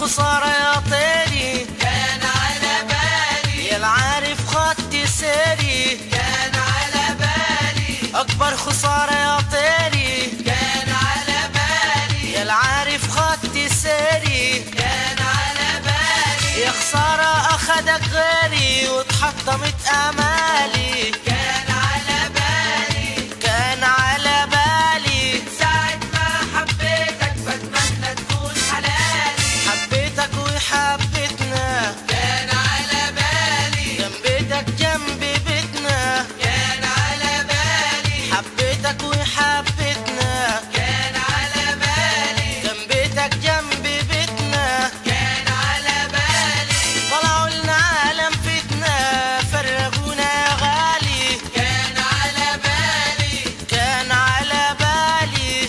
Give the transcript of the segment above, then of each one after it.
خسارة يا طيري كان على بالي، يا العارف خط سيري كان على بالي، أكبر خسارة يا طيري كان على بالي، يا العارف خط سيري كان على بالي، يا خسارة أخدك غيري واتحطمت آمالي كان على بالي، كان على بالي ساعة ما حبيتك بتمنى تكون حلالي، حبيتك وحبيتنا كان على بالي، جنب بيتك جنب بيتنا كان على بالي، حبيتك وحبيتنا كان على بالي، جنب بيتك جنب بيتنا كان على بالي، طلعوا لنا عالم فتنة فرقونا يا غالي كان على بالي، كان على بالي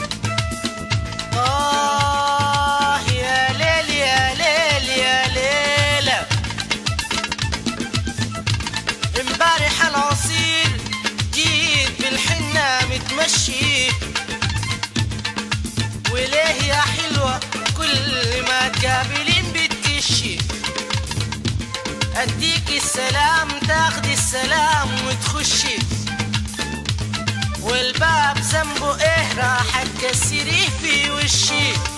يا ليل يا ليل يا ليلة امبارح العصير جيت بالحنة متمشي وليه يا حلوة كل ما تقابلين بتكشي اديك السلام تاخدي السلام وتخشي والباب ذنبه ايه راح تكسريه في وشي